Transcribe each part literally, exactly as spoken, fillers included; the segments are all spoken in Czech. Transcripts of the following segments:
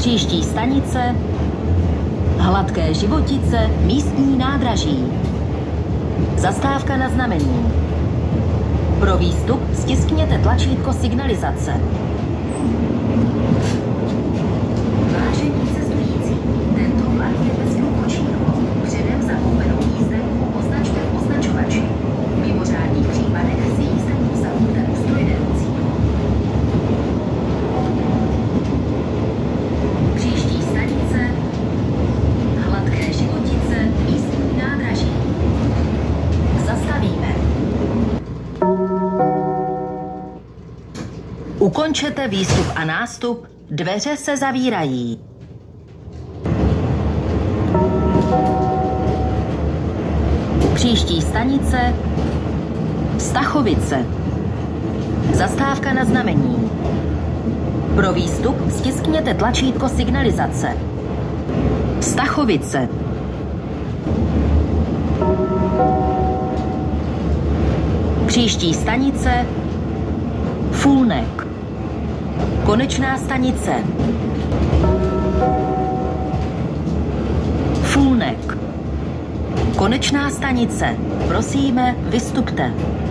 Příští stanice Hladké Životice, místní nádraží. Zastávka na znamení. Pro výstup stiskněte tlačítko signalizace. Vážení cestující, tento vlak je bez průvodčího. Předem zakoupenou jízdenku označte v označovači. V mimořádných případech si jízdenku zakupte u strojvedoucího. Příští stanice Hladké Životice, místní nádraží. Zastavíme. Ukončete výstup a nástup, dveře se zavírají. Příští stanice Stachovice. Zastávka na znamení. Pro výstup stiskněte tlačítko signalizace. Stachovice. Příští stanice Fulnek. Konečná stanice Fulnek. Konečná stanice. Prosíme, vystupte.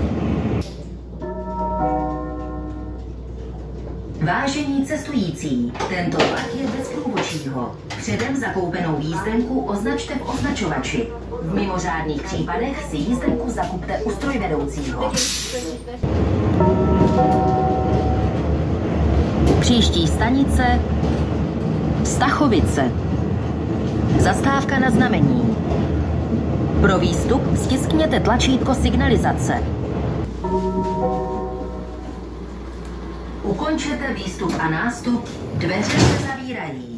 Vážení cestující, tento vlak je bez průvodčího. Předem zakoupenou jízdenku označte v označovači. V mimořádných případech si jízdenku zakupte u strojvedoucího. Příští stanice Stachovice. Zastávka na znamení. Pro výstup stiskněte tlačítko signalizace. Ukončete výstup a nástup, dveře se zavírají.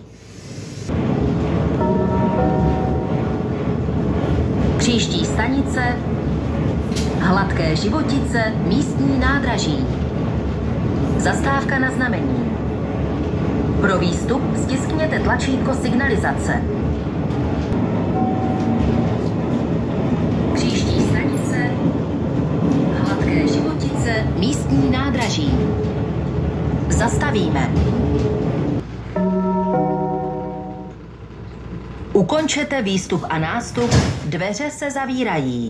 Příští stanice Hladké Životice, místní nádraží. Zastávka na znamení. Pro výstup stiskněte tlačítko signalizace. Příští stanice Hladké Životice, místní nádraží. Zastavíme. Ukončete výstup a nástup, dveře se zavírají.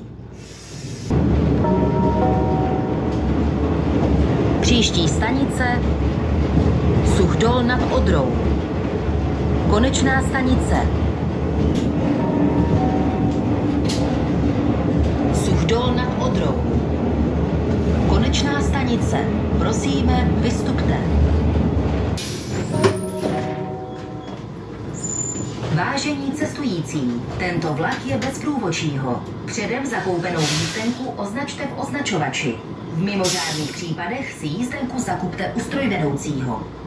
Příští stanice Suchdol nad Odrou. Konečná stanice Suchdol nad Odrou. Konečná stanice. Prosíme, vystupte. Vážení cestující, tento vlak je bez průvodčího. Předem zakoupenou jízdenku označte v označovači. V mimořádných případech si jízdenku zakupte u strojvedoucího.